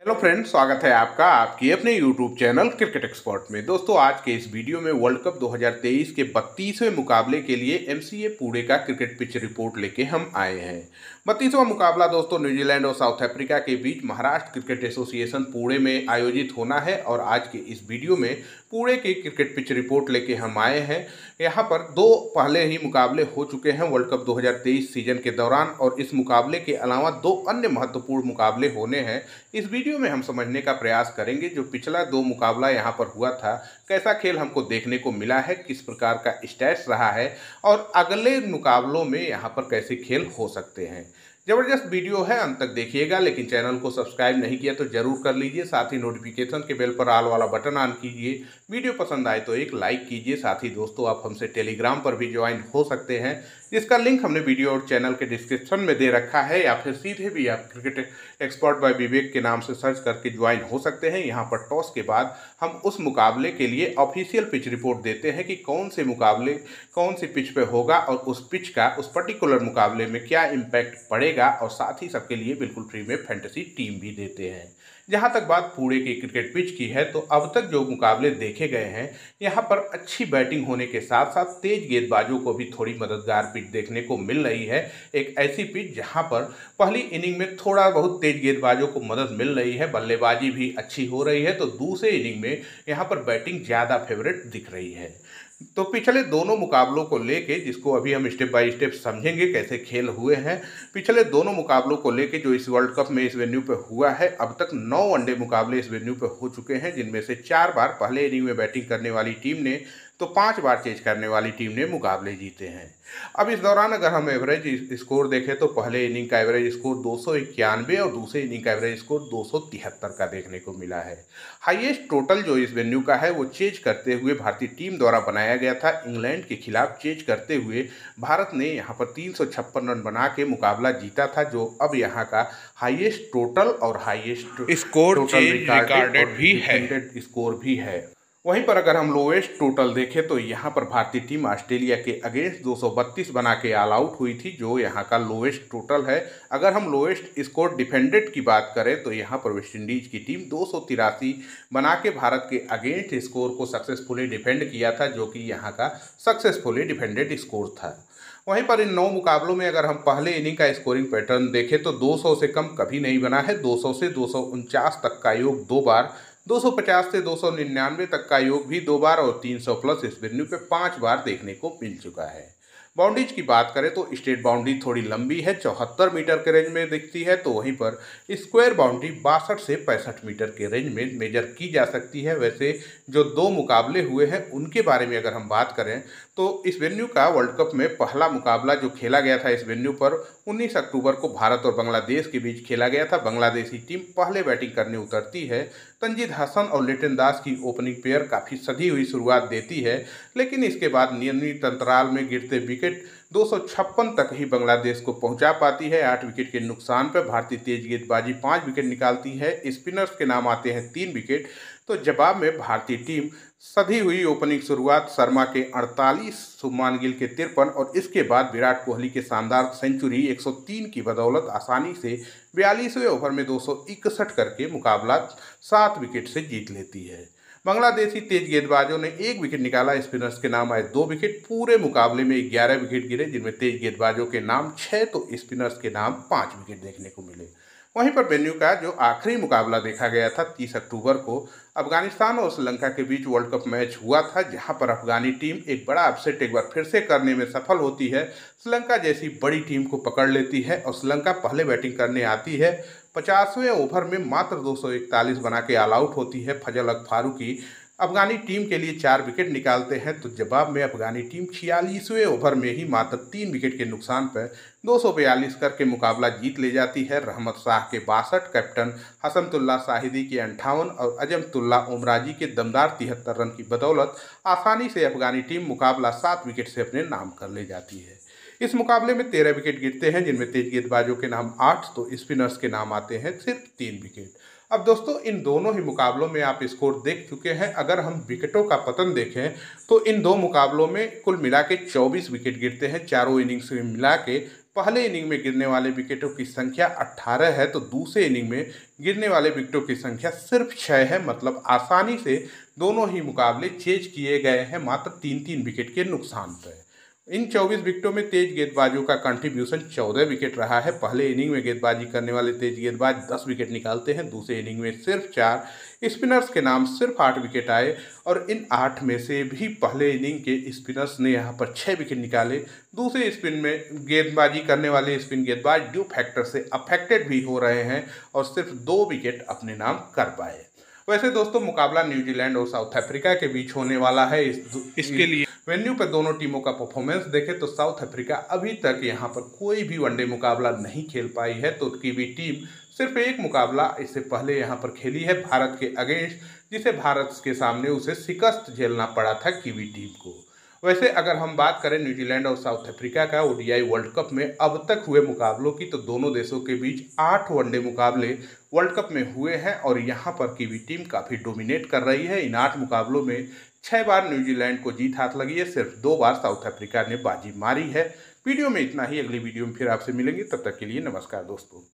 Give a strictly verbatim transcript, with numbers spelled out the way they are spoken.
Hello friends, स्वागत है आपका आपकी अपने यूट्यूब चैनल क्रिकेट एक्सपर्ट में। दोस्तों, आज के इस वीडियो में वर्ल्ड कप दो हज़ार तेईस के बत्तीसवें मुकाबले के लिए एमसीए पुणे का क्रिकेट पिच रिपोर्ट लेके हम आए हैं। बत्तीसवां मुकाबला दोस्तों न्यूजीलैंड और साउथ अफ्रीका के बीच महाराष्ट्र क्रिकेट एसोसिएशन पुणे में आयोजित होना है और आज के इस वीडियो में पुणे की क्रिकेट पिच रिपोर्ट लेके हम आए हैं। यहाँ पर दो पहले ही मुकाबले हो चुके हैं वर्ल्ड कप दो हज़ार तेईस सीजन के दौरान और इस मुकाबले के अलावा दो अन्य महत्वपूर्ण मुकाबले होने हैं। इस वीडियो में हम समझने का प्रयास करेंगे जो पिछला दो मुकाबला यहाँ पर हुआ था, कैसा खेल हमको देखने को मिला है, किस प्रकार का स्टैट्स रहा है और अगले मुकाबलों में यहाँ पर कैसे खेल हो सकते हैं। जबरदस्त वीडियो है, अंत तक देखिएगा। लेकिन चैनल को सब्सक्राइब नहीं किया तो जरूर कर लीजिए, साथ ही नोटिफिकेशन के बेल पर ऑल वाला बटन ऑन कीजिए। वीडियो पसंद आए तो एक लाइक कीजिए। साथ ही दोस्तों, आप हमसे टेलीग्राम पर भी ज्वाइन हो सकते हैं, जिसका लिंक हमने वीडियो और चैनल के डिस्क्रिप्शन में दे रखा है, या फिर सीधे भी आप क्रिकेट एक्सपर्ट बाय विवेक के नाम से सर्च करके ज्वाइन हो सकते हैं। यहाँ पर टॉस के बाद हम उस मुकाबले के लिए ऑफिशियल पिच रिपोर्ट देते हैं कि कौन से मुकाबले कौन सी पिच पे होगा और उस पिच का उस पर्टिकुलर मुकाबले में क्या इम्पैक्ट पड़ेगा, और साथ ही सबके लिए बिल्कुल फ्री में फैंटेसी टीम भी देते हैं। जहाँ तक बात पुणे की क्रिकेट पिच की है तो अब तक जो मुकाबले देखे गए हैं, यहाँ पर अच्छी बैटिंग होने के साथ साथ तेज गेंदबाजों को भी थोड़ी मददगार पिच देखने को मिल रही है। एक ऐसी पिच जहाँ पर पहली इनिंग में थोड़ा बहुत तेज गेंदबाजों को मदद मिल रही है, बल्लेबाजी भी अच्छी हो रही है, तो दूसरे इनिंग में यहाँ पर बैटिंग ज़्यादा फेवरेट दिख रही है। तो पिछले दोनों मुकाबलों को लेके, जिसको अभी हम स्टेप बाय स्टेप समझेंगे कैसे खेल हुए हैं, पिछले दोनों मुकाबलों को लेके जो इस वर्ल्ड कप में इस वेन्यू पे हुआ है, अब तक नौ वनडे मुकाबले इस वेन्यू पे हो चुके हैं, जिनमें से चार बार पहले इनिंग में बैटिंग करने वाली टीम ने तो पांच बार चेज करने वाली टीम ने मुकाबले जीते हैं। अब इस दौरान अगर हम एवरेज स्कोर देखें तो पहले इनिंग का एवरेज स्कोर दो सौ इक्यानवे और दूसरे इनिंग का एवरेज स्कोर दो सौ तिहत्तर का देखने को मिला है। हाईएस्ट टोटल जो इस वेन्यू का है वो चेज करते हुए भारतीय टीम द्वारा बनाया गया था। इंग्लैंड के खिलाफ चेज करते हुए भारत ने यहाँ पर तीन सौ छप्पन रन बना के मुकाबला जीता था, जो अब यहाँ का हाईएस्ट टोटल और हाईएस्ट स्कोर रिकॉर्डेड भी है स्कोर भी है। वहीं पर अगर हम लोएस्ट टोटल देखें तो यहाँ पर भारतीय टीम ऑस्ट्रेलिया के अगेंस्ट दो सौ बत्तीस बना के ऑल आउट हुई थी, जो यहाँ का लोएस्ट टोटल है। अगर हम लोएस्ट स्कोर डिफेंडेड की बात करें तो यहाँ पर वेस्ट इंडीज की टीम दो सौ तिरासी बना के भारत के अगेंस्ट स्कोर को सक्सेसफुली डिफेंड किया था, जो कि यहाँ का सक्सेसफुली डिफेंडेड स्कोर था। वहीं पर इन नौ मुकाबलों में अगर हम पहले इनिंग का स्कोरिंग पैटर्न देखें तो दो सौ से कम कभी नहीं बना है। दो सौ से दो सौ उनचास तक का योग दो बार, दो सौ पचास से दो सौ निन्यानवे तक का योग भी दो बार और तीन सौ प्लस इस वेन्यू पे पांच बार देखने को मिल चुका है। बाउंड्रीज की बात करें तो स्टेट बाउंड्री थोड़ी लंबी है, चौहत्तर मीटर के रेंज में दिखती है, तो वहीं पर स्क्वायर बाउंड्री बासठ से पैंसठ मीटर के रेंज में मेजर की जा सकती है। वैसे जो दो मुकाबले हुए हैं उनके बारे में अगर हम बात करें तो इस वेन्यू का वर्ल्ड कप में पहला मुकाबला जो खेला गया था इस वेन्यू पर उन्नीस अक्टूबर को भारत और बांग्लादेश के बीच खेला गया था। बांग्लादेशी टीम पहले बैटिंग करने उतरती है। तंजीद हसन और लिटन दास की ओपनिंग पेयर काफ़ी सधी हुई शुरुआत देती है, लेकिन इसके बाद नियमित अंतराल में गिरते विकेट दो सौ छप्पन तक ही बांग्लादेश को पहुंचा पाती है। आठ विकेट के नुकसान पर भारतीय तेज गेंदबाजी पाँच विकेट निकालती है। स्पिनर्स के नाम आते हैं तीन विकेट। तो जवाब में भारतीय टीम सधी हुई ओपनिंग शुरुआत, शर्मा के अड़तालीस, शुभमान गिल के तिरपन और इसके बाद विराट कोहली के शानदार सेंचुरी एक सौ तीन की बदौलत आसानी से बयालीसवें ओवर में दो सौ इकसठ करके मुकाबला सात विकेट से जीत लेती है। बांग्लादेशी तेज गेंदबाजों ने एक विकेट निकाला, स्पिनर्स के नाम आए दो विकेट। पूरे मुकाबले में ग्यारह विकेट गिरे, जिनमें तेज गेंदबाजों के नाम छः तो स्पिनर्स के नाम पाँच विकेट देखने को मिले। वहीं पर वेन्यू का जो आखिरी मुकाबला देखा गया था तीस अक्टूबर को अफगानिस्तान और श्रीलंका के बीच वर्ल्ड कप मैच हुआ था, जहां पर अफगानी टीम एक बड़ा अपसेट एक बार फिर से करने में सफल होती है। श्रीलंका जैसी बड़ी टीम को पकड़ लेती है और श्रीलंका पहले बैटिंग करने आती है। पचासवें ओवर में मात्र दो सौ इकतालीस बना के ऑल आउट होती है। फजल अक फारूकी अफगानी टीम के लिए चार विकेट निकालते हैं, तो जवाब में अफगानी टीम छियालीसवें ओवर में ही मात्र तीन विकेट के नुकसान पर दो सौ बयालीस करके मुकाबला जीत ले जाती है। रहमत शाह के बासठ, कैप्टन हसनतुल्ला शाहिदी के अंठावन और अजमतुल्ला उमराजी के दमदार तिहत्तर रन की बदौलत आसानी से अफगानी टीम मुकाबला सात विकेट से अपने नाम कर ले जाती है। इस मुकाबले में तेरह विकेट गिरते हैं, जिनमें तेज गेंदबाजों के नाम आठ तो स्पिनर्स के नाम आते हैं सिर्फ तीन विकेट। अब दोस्तों, इन दोनों ही मुकाबलों में आप स्कोर देख चुके हैं। अगर हम विकेटों का पतन देखें तो इन दो मुकाबलों में कुल मिला के चौबीस विकेट गिरते हैं। चारों इनिंग्स में मिला के पहले इनिंग में गिरने वाले विकेटों की संख्या अट्ठारह है तो दूसरे इनिंग में गिरने वाले विकेटों की संख्या सिर्फ छः है। मतलब आसानी से दोनों ही मुकाबले चेज किए गए हैं मात्र तीन तीन विकेट के नुकसान पर। इन चौबीस विकेटों में तेज गेंदबाजों का कंट्रीब्यूशन चौदह विकेट रहा है। पहले इनिंग में गेंदबाजी करने वाले तेज गेंदबाज दस विकेट निकालते हैं, दूसरे इनिंग में सिर्फ चार। स्पिनर्स के नाम सिर्फ आठ विकेट आए और इन आठ में से भी पहले इनिंग के स्पिनर्स ने यहां पर छः विकेट निकाले। दूसरे स्पिन में गेंदबाजी करने वाले स्पिन गेंदबाज ड्यू फैक्टर से अफेक्टेड भी हो रहे हैं और सिर्फ दो विकेट अपने नाम कर पाए। वैसे दोस्तों मुकाबला न्यूजीलैंड और साउथ अफ्रीका के बीच होने वाला है। इस, इसके लिए वेन्यू पर दोनों टीमों का परफॉर्मेंस देखें तो साउथ अफ्रीका अभी तक यहां पर कोई भी वनडे मुकाबला नहीं खेल पाई है, तो कीवी टीम सिर्फ एक मुकाबला इससे पहले यहां पर खेली है भारत के अगेंस्ट, जिसे भारत के सामने उसे शिकस्त झेलना पड़ा था कीवी टीम को। वैसे अगर हम बात करें न्यूजीलैंड और साउथ अफ्रीका का ओडीआई वर्ल्ड कप में अब तक हुए मुकाबलों की, तो दोनों देशों के बीच आठ वनडे मुकाबले वर्ल्ड कप में हुए हैं और यहां पर कीवी टीम काफ़ी डोमिनेट कर रही है। इन आठ मुकाबलों में छह बार न्यूजीलैंड को जीत हाथ लगी है, सिर्फ दो बार साउथ अफ्रीका ने बाजी मारी है। वीडियो में इतना ही, अगली वीडियो में फिर आपसे मिलेंगे, तब तक के लिए नमस्कार दोस्तों।